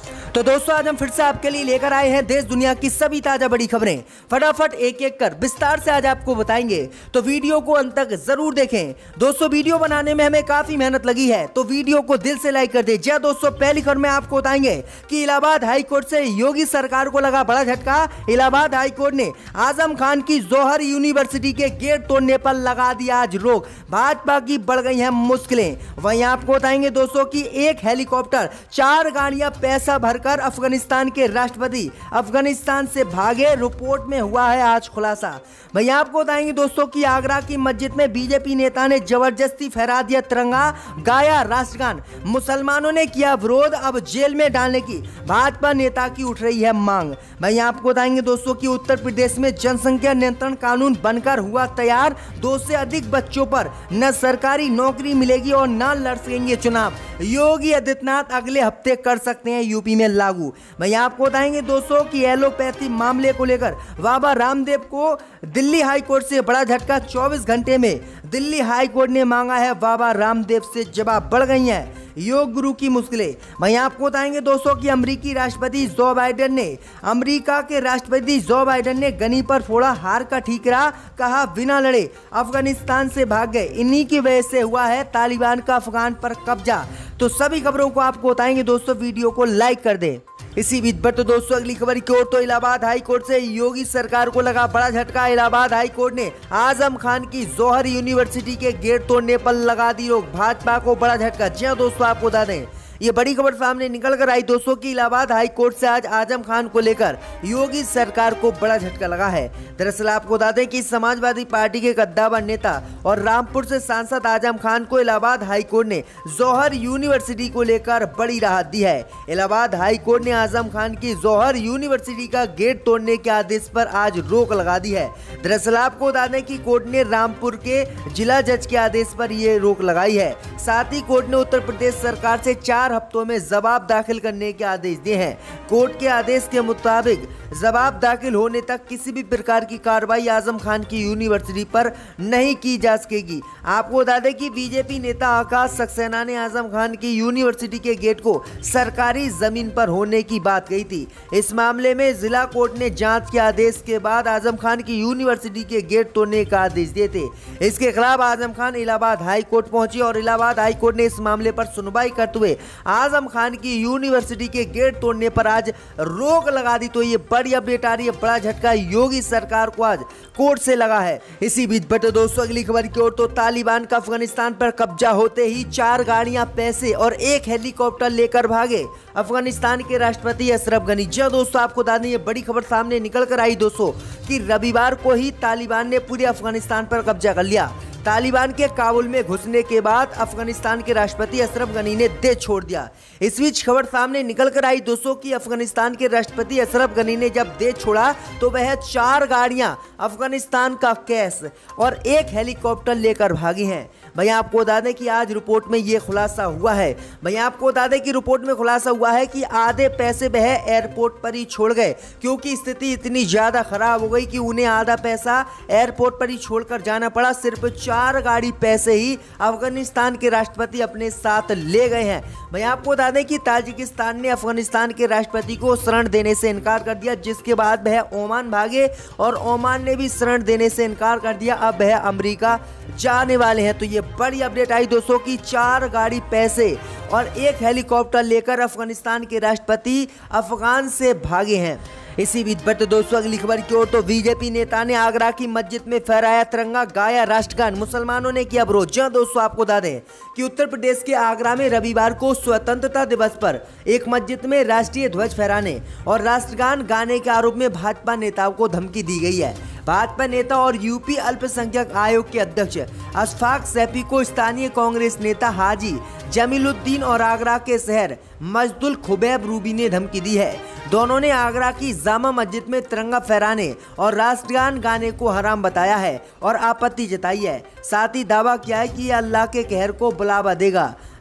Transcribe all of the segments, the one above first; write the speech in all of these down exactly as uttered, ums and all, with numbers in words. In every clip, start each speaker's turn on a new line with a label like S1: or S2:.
S1: तो दोस्तों आज हम फिर से आपके लिए लेकर आए हैं देश दुनिया की सभी ताजा बड़ी खबरें। फटाफट एक एक कर विस्तार से आज आपको बताएंगे, तो वीडियो को अंत तक जरूर देखें। दोस्तों वीडियो बनाने में हमें काफी मेहनत लगी है, तो वीडियो को दिल से लाइक कर दे। जी दोस्तों, पहली खबर में आपको बताएंगे कि इलाहाबाद हाईकोर्ट से योगी सरकार को लगा बड़ा झटका। इलाहाबाद हाईकोर्ट ने आजम खान की जौहर यूनिवर्सिटी के गेट तोड़ने पर लगा दिया आज रोक। भाजपा की बढ़ गई है मुश्किलें। वहीं आपको बताएंगे दोस्तों की एक हेलीकॉप्टर, चार गाड़ियां पैसा भरकर अफगानिस्तान के राष्ट्रपति अफगानिस्तान से भागे, रिपोर्ट में हुआ है आज खुलासा। भैया आपको बताएंगे दोस्तों कि आगरा की मस्जिद में बीजेपी नेता ने जबरदस्ती फहरा दिया तिरंगा, गाया राष्ट्रगान। मुसलमानों ने किया विरोध, अब जेल में डालने की भाजपा नेता की उठ रही है मांग। भैया आपको बताएंगे दोस्तों कि उत्तर प्रदेश में जनसंख्या नियंत्रण कानून बनकर हुआ तैयार। दो से अधिक बच्चों पर न सरकारी नौकरी मिलेगी और न लड़ सकेंगे चुनाव। योगी आदित्यनाथ अगले हफ्ते कर सकते हैं यूपी में लागू। भैया आपको बताएंगे दोस्तों कि एलोपैथी मामले को लेकर बाबा रामदेव को दिल्ली हाईकोर्ट से बड़ा झटका। चौबीस घंटे में दिल्ली हाईकोर्ट ने मांगा है बाबा रामदेव से जवाब। बढ़ गई हैं योग गुरु की मुश्किलें। वहीं आपको बताएंगे दोस्तों कि अमेरिकी राष्ट्रपति जो बाइडेन ने अमेरिका के राष्ट्रपति जो बाइडेन ने गनी पर फोड़ा हार का ठीकरा, कहा बिना लड़े अफगानिस्तान से भाग गए, इन्हीं की वजह से हुआ है तालिबान का अफगान पर कब्जा। तो सभी खबरों को आपको बताएंगे दोस्तों, वीडियो को लाइक कर दें। इसी बीच पर तो दोस्तों अगली खबर की ओर, तो इलाहाबाद हाईकोर्ट से योगी सरकार को लगा बड़ा झटका। इलाहाबाद हाईकोर्ट ने आजम खान की जौहर यूनिवर्सिटी के गेट तोड़ने पर लगा दी रोक। भाजपा को बड़ा झटका। जी हां दोस्तों, आपको बता दें ये बड़ी खबर सामने निकल कर आई दोस्तों कि इलाहाबाद हाईकोर्ट से आज आजम खान को लेकर योगी सरकार को बड़ा झटका लगा है। दरअसल आपको बता दें कि समाजवादी पार्टी के कद्दावर नेता और रामपुर से सांसद आजम खान को इलाहाबाद हाईकोर्ट ने जौहर यूनिवर्सिटी को लेकर बड़ी राहत दी है। इलाहाबाद हाईकोर्ट ने आजम खान की जौहर यूनिवर्सिटी का गेट तोड़ने के आदेश पर आज रोक लगा दी है। दरअसल आपको बता दें कि कोर्ट ने रामपुर के जिला जज के आदेश पर यह रोक लगाई है। साथ ही कोर्ट ने उत्तर प्रदेश सरकार से चार हफ्तों में जवाब दाखिल करने के आदेश दिए हैं। कोर्ट के आदेश के मुताबिक जवाब दाखिल होने तक किसी भी प्रकार की कार्रवाई आजम खान की यूनिवर्सिटी पर नहीं की जा सकेगी। आपको बता दें कि बीजेपी नेता आकाश सक्सेना ने आजम खान की यूनिवर्सिटी के गेट को सरकारी जमीन पर होने की बात कही थी। इस मामले में जिला कोर्ट ने जांच के आदेश के बाद आजम खान की यूनिवर्सिटी के गेट तोड़ने का आदेश दिए थे। इसके खिलाफ आजम खान इलाहाबाद हाईकोर्ट पहुंची और इलाहाबाद हाईकोर्ट ने इस मामले पर सुनवाई करते हुए आजम खान की यूनिवर्सिटी के गेट तोड़ने पर आज रोक लगा दी। तो ये बड़ी अपडेट आ रही है, बड़ा झटका योगी सरकार को आज कोर्ट से लगा है। इसी बीच बटे दोस्तों अगली खबर की ओर, तो तालिबान का अफगानिस्तान पर कब्जा होते ही चार गाड़ियां, पैसे और एक हेलीकॉप्टर लेकर भागे अफगानिस्तान के राष्ट्रपति अशरफ गनी। जी दोस्तों, आपको बता दें ये बड़ी खबर सामने निकल कर आई दोस्तों कि रविवार को ही तालिबान ने पूरे अफगानिस्तान पर कब्जा कर लिया। तालिबान के काबुल में घुसने के बाद अफगानिस्तान के राष्ट्रपति अशरफ गनी ने देश छोड़ दिया। इस बीच खबर सामने निकल कर आई दोस्तों कि अफगानिस्तान के राष्ट्रपति अशरफ गनी ने जब देश छोड़ा तो वह चार गाड़ियां, अफगानिस्तान का कैश और एक हेलीकॉप्टर लेकर भागी हैं। भैया आपको बता दें कि आज रिपोर्ट में ये खुलासा हुआ है। भैया आपको बता दें कि रिपोर्ट में खुलासा हुआ है कि आधे पैसे वह एयरपोर्ट पर ही छोड़ गए, क्योंकि स्थिति इतनी ज्यादा खराब हो गई कि उन्हें आधा पैसा एयरपोर्ट पर ही छोड़कर जाना पड़ा। सिर्फ चार गाड़ी पैसे ही अफगानिस्तान के राष्ट्रपति अपने साथ ले गए हैं। भैया आपको बता दें कि ताजिकिस्तान ने अफगानिस्तान के राष्ट्रपति को शरण देने से इनकार कर दिया, जिसके बाद वह ओमान भागे और ओमान ने भी शरण देने से इनकार कर दिया। अब वह अमेरिका जाने वाले हैं। तो ये बड़ी अपडेट आई दोस्तों कि चार गाड़ी पैसे और एक हेलीकॉप्टर लेकर अफगानिस्तान के राष्ट्रपति अफगान से भागे हैं। इसी बीच बट दोस्तों अगली खबर की ओर, तो बीजेपी नेता ने आगरा की मस्जिद में फहराया तिरंगा, गाया राष्ट्रगान। मुसलमानों ने किया विरोध। जी दोस्तों, आपको बता दें कि उत्तर प्रदेश के आगरा में रविवार को स्वतंत्रता दिवस पर एक मस्जिद में राष्ट्रीय ध्वज फहराने और राष्ट्रगान गाने के आरोप में भाजपा नेताओं को धमकी दी गई है। भाजपा नेता और यूपी अल्पसंख्यक आयोग के अध्यक्ष अशफाक सैफी को स्थानीय कांग्रेस नेता हाजी जमीलुद्दीन और आगरा के शहर मजदुल खुबैब रूबी ने धमकी दी है। दोनों ने आगरा की जामा मस्जिद में तिरंगा फहराने और राष्ट्रगान गाने को हराम बताया है और आपत्ति जताई है। साथ ही दावा किया है कि यह अल्लाह के कहर को बुलावा देगा।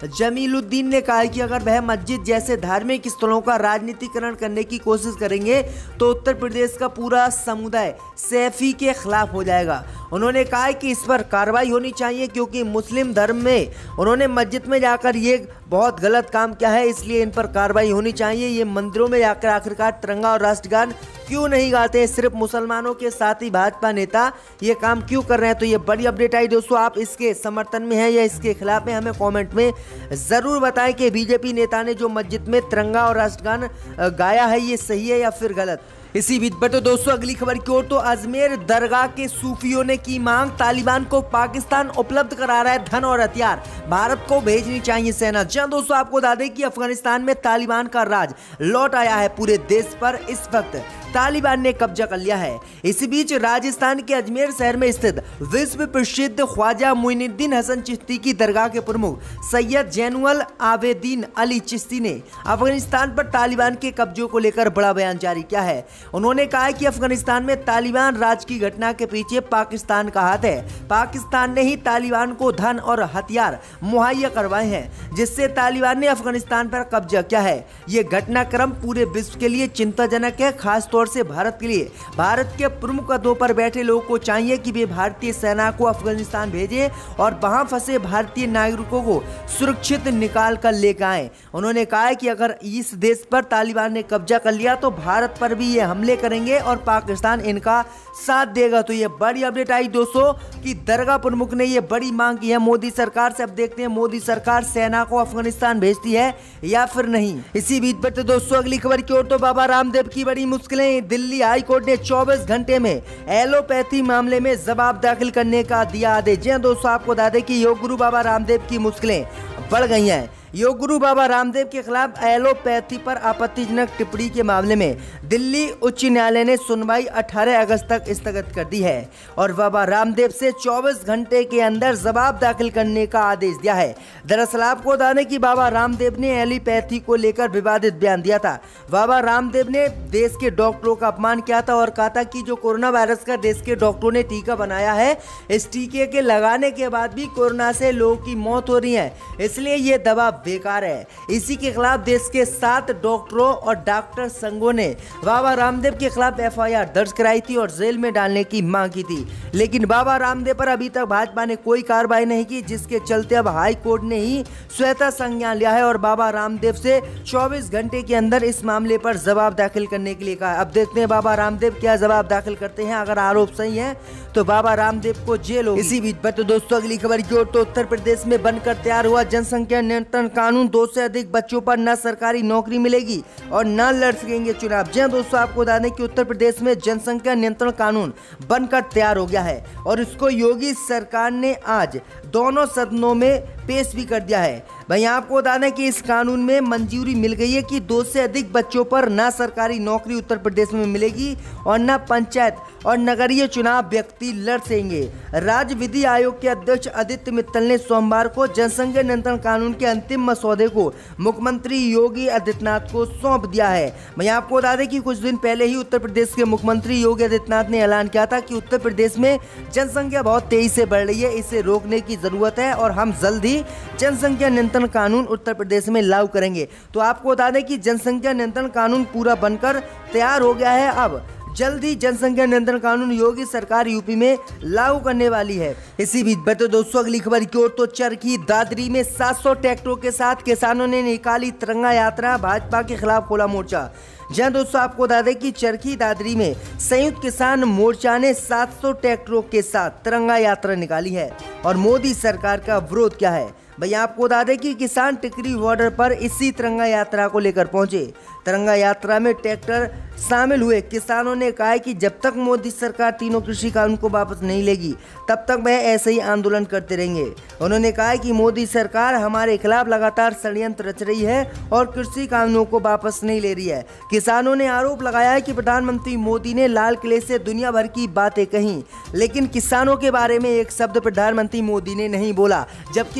S1: जमीलुद्दीन ने कहा कि अगर वह मस्जिद जैसे धार्मिक स्थलों का राजनीतिकरण करने की कोशिश करेंगे तो उत्तर प्रदेश का पूरा समुदाय सैफी के खिलाफ हो जाएगा। उन्होंने कहा कि इस पर कार्रवाई होनी चाहिए क्योंकि मुस्लिम धर्म में उन्होंने मस्जिद में जाकर ये बहुत गलत काम किया है, इसलिए इन पर कार्रवाई होनी चाहिए। ये मंदिरों में जाकर आखिरकार तिरंगा और राष्ट्रगान क्यों नहीं गाते हैं? सिर्फ मुसलमानों के साथ ही भाजपा नेता ये काम क्यों कर रहे हैं? तो ये बड़ी अपडेट आई दोस्तों, आप इसके समर्थन में हैं या इसके खिलाफ में? हमें कमेंट में जरूर बताएं कि बीजेपी नेता ने जो मस्जिद में तिरंगा और राष्ट्रगान गाया है ये सही है या फिर गलत। इसी बीच पर तो दोस्तों अगली खबर की ओर, तो अजमेर दरगाह के सूफियों ने की मांग, तालिबान को पाकिस्तान उपलब्ध करा रहा है धन और हथियार, भारत को भेजनी चाहिए सेना। जी हां दोस्तों, आपको बता दें कि अफगानिस्तान में तालिबान का राज लौट आया है। पूरे देश पर इस वक्त तालिबान ने कब्जा कर लिया है। इसी बीच राजस्थान के अजमेर शहर में स्थित विश्व प्रसिद्ध ख्वाजा मुइनुद्दीन हसन चिश्ती की दरगाह के प्रमुख सैयद जैनुल आबेदीन अली चिश्ती ने अफगानिस्तान पर तालिबान के कब्जों को लेकर बड़ा बयान जारी किया है। उन्होंने कहा कि अफगानिस्तान में तालिबान राज की घटना के पीछे पाकिस्तान का हाथ है। पाकिस्तान ने ही तालिबान को धन और हथियार मुहैया करवाए हैं, जिससे तालिबान ने अफगानिस्तान पर कब्जा किया है। ये घटनाक्रम पूरे विश्व के लिए चिंताजनक है, खासतौर से भारत के लिए। भारत के प्रमुख पदों पर बैठे लोगों को चाहिए कि वे भारतीय सेना को अफगानिस्तान भेजें और वहां फंसे भारतीय नागरिकों को सुरक्षित निकाल कर लेकर आए। उन्होंने कहा कि अगर इस देश पर तालिबान ने कब्जा कर लिया तो भारत पर भी ये हमले करेंगे और पाकिस्तान इनका साथ देगा। तो ये बड़ी अपडेट आई दोस्तों कि दरगाह प्रमुख ने ये बड़ी मांग की है मोदी सरकार से। अब देखते हैं मोदी सरकार सेना को अफगानिस्तान भेजती है या फिर नहीं। इसी बीच पर तो दोस्तों अगली खबर की ओर, तो बाबा रामदेव की बड़ी मुश्किलें। दिल्ली हाई कोर्ट ने चौबीस घंटे में एलोपैथी मामले में जवाब दाखिल करने का दिया आदेश। जी दोस्तों, आपको बता दें कि योग गुरु बाबा रामदेव की मुश्किलें बढ़ गई हैं। योग गुरु बाबा रामदेव के खिलाफ एलोपैथी पर आपत्तिजनक टिप्पणी के मामले में दिल्ली उच्च न्यायालय ने सुनवाई अठारह अगस्त तक स्थगित कर दी है और बाबा रामदेव से चौबीस घंटे के अंदर जवाब दाखिल करने का आदेश दिया है। दरअसल आपको बता दें कि बाबा रामदेव ने एलोपैथी को लेकर विवादित बयान दिया था। बाबा रामदेव ने देश के डॉक्टरों का अपमान किया था और कहा था कि जो कोरोना वायरस का देश के डॉक्टरों ने टीका बनाया है, इस टीके के लगाने के बाद भी कोरोना से लोगों की मौत हो रही है, इसलिए ये दवा बेकार है। इसी के खिलाफ देश के सात डॉक्टरों और डॉक्टर संघों ने बाबा रामदेव के खिलाफ एफ आई आर दर्ज कराई थी और जेल में डालने की मांग की थी, लेकिन बाबा रामदेव पर अभी तक भाजपा ने कोई कार्रवाई नहीं की, जिसके चलते अब हाई कोर्ट ने ही स्वतः संज्ञान लिया है और बाबा रामदेव से चौबीस घंटे के अंदर इस मामले पर जवाब दाखिल करने के लिए कहा। अब देखते हैं बाबा रामदेव क्या जवाब दाखिल करते हैं। अगर आरोप सही है तो बाबा रामदेव को जेल होगी। इसी बीच पर तो दोस्तों अगली खबर की ओर, तो उत्तर प्रदेश में बनकर तैयार हुआ जनसंख्या नियंत्रण कानून, दो से अधिक बच्चों पर न सरकारी नौकरी मिलेगी और न लड़ सकेंगे चुनाव। जी दोस्तों, आपको बता दें कि उत्तर प्रदेश में जनसंख्या नियंत्रण कानून बनकर तैयार हो गया है और इसको योगी सरकार ने आज दोनों सदनों में पेश भी कर दिया है। भाई आपको बता दें कि इस कानून में मंजूरी मिल गई है कि दो से अधिक बच्चों पर ना सरकारी नौकरी उत्तर प्रदेश में मिलेगी और ना पंचायत और नगरीय चुनाव व्यक्ति लड़ सकेंगे। राज्य विधि आयोग के अध्यक्ष आदित्य मित्तल ने सोमवार को जनसंख्या नियंत्रण कानून के अंतिम मसौदे को मुख्यमंत्री योगी आदित्यनाथ को सौंप दिया है। मैं आपको बता दें कि कुछ दिन पहले ही उत्तर प्रदेश के मुख्यमंत्री योगी आदित्यनाथ ने ऐलान किया था कि उत्तर प्रदेश में जनसंख्या बहुत तेजी से बढ़ रही है, इसे रोकने की जरूरत है और हम जल्द ही जनसंख्या नियंत्रण कानून उत्तर प्रदेश में लागू करेंगे। तो आपको बता दें कि जनसंख्या नियंत्रण कानून पूरा बनकर तैयार हो गया है। अब जल्द ही जनसंख्या नियंत्रण कानून योगी सरकार यूपी में लागू करने वाली है। इसी बीच बतो दोस्तों अगली खबर की ओर, तो चरखी दादरी में सात सौ ट्रैक्टरों के साथ किसानों ने निकाली तिरंगा यात्रा, भाजपा के खिलाफ खोला मोर्चा। जहां दोस्तों आपको बता दें कि चरखी दादरी में संयुक्त किसान मोर्चा ने सात सौ ट्रैक्टरों के साथ तिरंगा यात्रा निकाली है और मोदी सरकार का विरोध किया है। भैया आपको बता दें कि किसान टिकरी बॉर्डर पर इसी तिरंगा यात्रा को लेकर पहुंचे। तिरंगा यात्रा में ट्रैक्टर शामिल हुए किसानों ने कहा कि जब तक मोदी सरकार तीनों कृषि कानून को वापस नहीं लेगी तब तक वह ऐसे ही आंदोलन करते रहेंगे। उन्होंने कहा कि मोदी सरकार हमारे खिलाफ लगातार षड्यंत्र रच रही है और कृषि कानूनों को वापस नहीं ले रही है। किसानों ने आरोप लगाया है कि प्रधानमंत्री मोदी ने लाल किले से दुनिया भर की बातें कही, लेकिन किसानों के बारे में एक शब्द प्रधानमंत्री मोदी ने नहीं बोला, जबकि किसान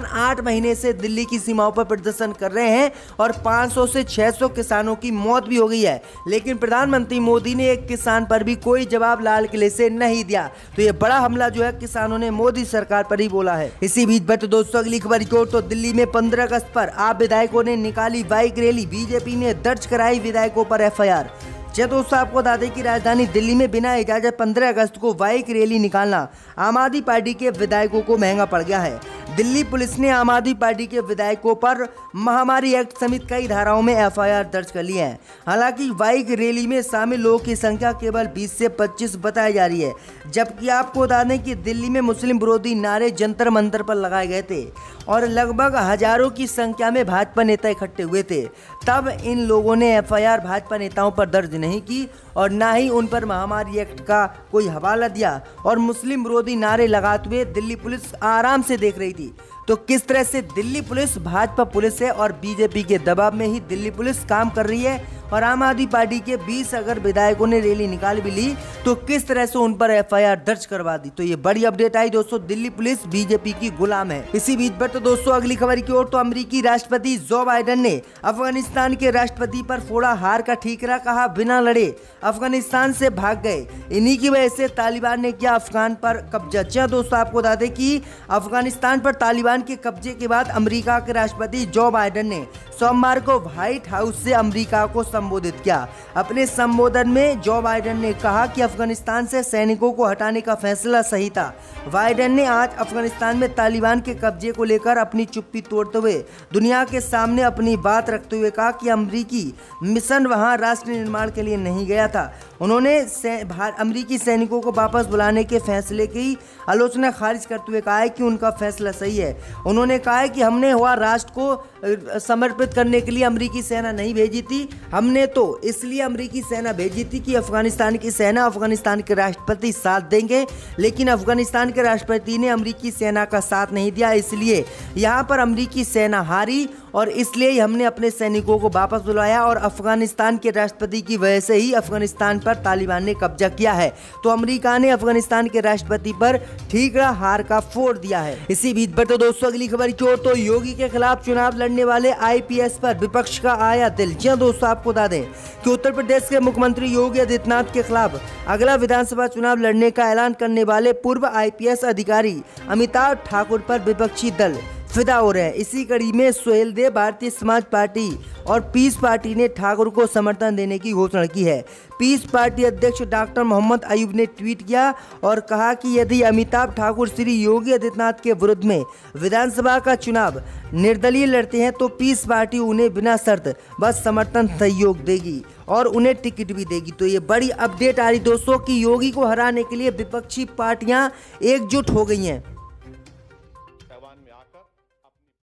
S1: आठ महीने से दिल्ली की सीमाओं पर प्रदर्शन कर रहे हैं और पाँच सौ से छह सौ किसानों की मौत भी हो गई है, लेकिन प्रधानमंत्री मोदी ने एक किसान पर भी कोई जवाब लाल किले से नहीं दिया। तो ये बड़ा हमला जो है किसानों ने मोदी सरकार पर ही बोला है। इसी बीच बट दोस्तों अगली खबर की ओर, तो दिल्ली में पंद्रह अगस्त पर आप विधायकों ने निकाली बाइक रैली, बीजेपी ने दर्ज कराई विधायकों पर एफ आई आर। जी दोस्तों, आपको बता दें कि राजधानी दिल्ली में बिना इजाजत पंद्रह अगस्त को बाइक रैली निकालना आम आदमी पार्टी के विधायकों को महंगा पड़ गया है। दिल्ली पुलिस ने आम आदमी पार्टी के विधायकों पर महामारी एक्ट समेत कई धाराओं में एफ आई आर दर्ज कर ली है। हालांकि बाइक रैली में शामिल लोगों की संख्या केवल बीस से पच्चीस बताई जा रही है, जबकि आपको बता दें कि दिल्ली में मुस्लिम विरोधी नारे जंतर मंतर पर लगाए गए थे और लगभग हजारों की संख्या में भाजपा नेता इकट्ठे हुए थे। तब इन लोगों ने एफ आई आर भाजपा नेताओं पर दर्ज नहीं की और ना ही उन पर महामारी एक्ट का कोई हवाला दिया और मुस्लिम विरोधी नारे लगाते हुए दिल्ली पुलिस आराम से देख रही थी। तो किस तरह से दिल्ली पुलिस भाजपा पुलिस है और बीजेपी के दबाव में ही दिल्ली पुलिस काम कर रही है और आम आदमी पार्टी के बीस अगर विधायकों ने रैली निकाल भी ली तो किस तरह से उन पर एफ आई आर दर्ज करवा दी। तो ये बड़ी अपडेट आई दोस्तों, दिल्ली पुलिस बीजेपी की गुलाम है। इसी बीच पर तो दोस्तों अगली खबर की ओर, तो अमेरिकी राष्ट्रपति जो बाइडेन ने अफगानिस्तान के राष्ट्रपति पर फोड़ा हार का ठीकरा, कहा बिना लड़े अफगानिस्तान से भाग गए, इन्हीं की वजह से तालिबान ने किया अफगान पर कब्जा। जी दोस्तों, आपको बता दें कि अफगानिस्तान पर तालिबान के कब्जे के बाद अमेरिका के राष्ट्रपति जो बाइडेन ने सोमवार को व्हाइट हाउस से अमेरिका को संबोधित किया। अपने संबोधन में जो बाइडेन ने कहा कि अफगानिस्तान से सैनिकों को हटाने का फैसला सही था। बाइडेन ने आज अफगानिस्तान में तालिबान के कब्जे को लेकर अपनी चुप्पी तोड़ते हुए दुनिया के सामने अपनी बात रखते हुए कहा कि अमेरिकी मिशन वहां राष्ट्र निर्माण के लिए नहीं गया था। उन्होंने अमेरिकी सैनिकों को वापस बुलाने के फैसले की आलोचना खारिज करते हुए कहा है कि उनका फैसला सही है। उन्होंने कहा है कि हमने हुआ राष्ट्र को समर्पित करने के लिए अमेरिकी सेना नहीं भेजी थी, हमने तो इसलिए अमेरिकी सेना भेजी थी कि अफगानिस्तान की सेना, अफगानिस्तान के राष्ट्रपति साथ देंगे, लेकिन अफगानिस्तान के राष्ट्रपति ने अमेरिकी सेना का साथ नहीं दिया, इसलिए यहाँ पर अमेरिकी सेना हारी और इसलिए हमने अपने सैनिकों को वापस बुलाया और अफगानिस्तान के राष्ट्रपति की वजह से ही अफगानिस्तान पर तालिबान ने कब्जा किया है। तो अमेरिका ने अफगानिस्तान के राष्ट्रपति पर ठीकरा हार का फोड़ दिया है। इसी बीच पर तो दोस्तों अगली खबर की ओर, तो योगी के खिलाफ चुनाव लड़ने वाले आई पी एस पर विपक्ष का आया दिल। जी दोस्तों, आपको बता दें कि उत्तर प्रदेश के मुख्यमंत्री योगी आदित्यनाथ के खिलाफ अगला विधानसभा चुनाव लड़ने का ऐलान करने वाले पूर्व आई पी एस अधिकारी अमिताभ ठाकुर पर विपक्षी दल फिदा हो रहे हैं। इसी कड़ी में सुहेल देव भारतीय समाज पार्टी और पीस पार्टी ने ठाकुर को समर्थन देने की घोषणा की है। पीस पार्टी अध्यक्ष डॉक्टर मोहम्मद अयूब ने ट्वीट किया और कहा कि यदि अमिताभ ठाकुर श्री योगी आदित्यनाथ के विरुद्ध में विधानसभा का चुनाव निर्दलीय लड़ते हैं तो पीस पार्टी उन्हें बिना शर्त बस समर्थन सहयोग देगी और उन्हें टिकट भी देगी। तो ये बड़ी अपडेट आ रही दोस्तों कि योगी को हराने के लिए विपक्षी पार्टियां एकजुट हो गई हैं।